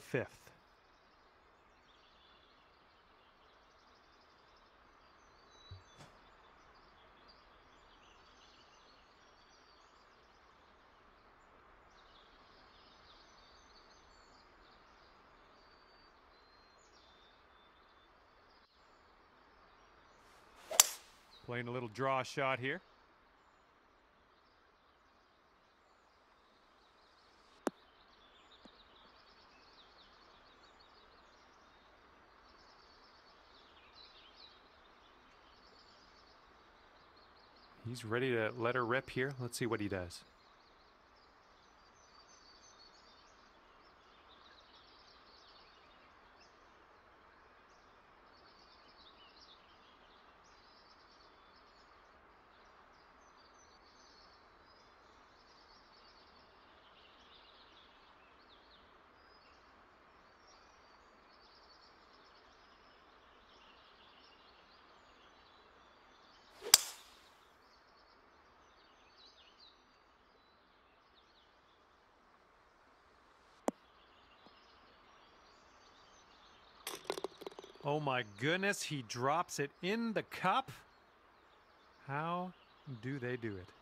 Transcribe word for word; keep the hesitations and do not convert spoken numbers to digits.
fifth. Playing a little draw shot here. He's ready to let her rip here. Let's see what he does. Oh my goodness, he drops it in the cup. How do they do it?